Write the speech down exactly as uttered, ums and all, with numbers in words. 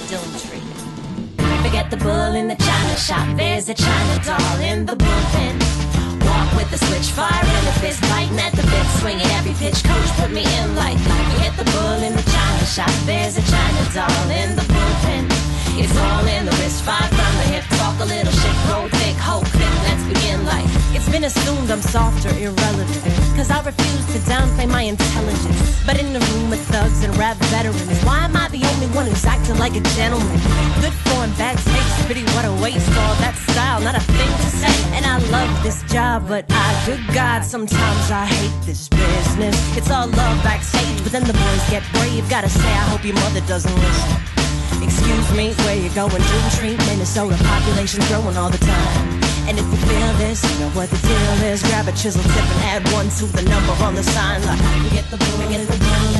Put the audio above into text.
Doomtree. Forget the bull in the china shop, there's a china doll in the bullpen. Walk with the switch, fire in the fist, biting at the bit, swinging every pitch. Coach put me in like, forget the bull in the china shop, there's a china doll in the bullpen. It's all in the wrist, five from the hip, talk a little shit, roll thick, hope thick, let's begin like. It's been assumed I'm soft or irrelevant, cause I refuse to downplay my intelligence. But in the room of thugs and rap veterans, why am I the only one who's acting like a gentleman? Good form, bad taste, pity what a waste. All that style, not a thing to say. And I love this job, but I, good God, sometimes I hate this business. It's all love backstage, but then the boys get brave. Gotta say, I hope your mother doesn't listen. Excuse me, where you going? Doomtree, Minnesota, population's growing all the time. And if you feel this, you know what the deal is. Grab a chisel tip and add one to the number on the sign. Like, we get the bull, we get the bull